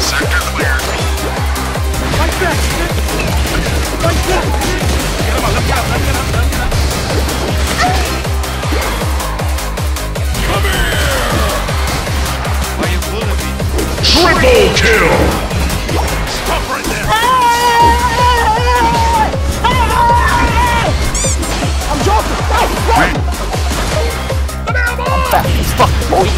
Sector clear. Like that! Like that! Get him up, let him get up, let him get up, let him get up. Come here! Why you bullying me? Triple kill! Stop right there! I'm joking! Come here, boy! Fuck, boy!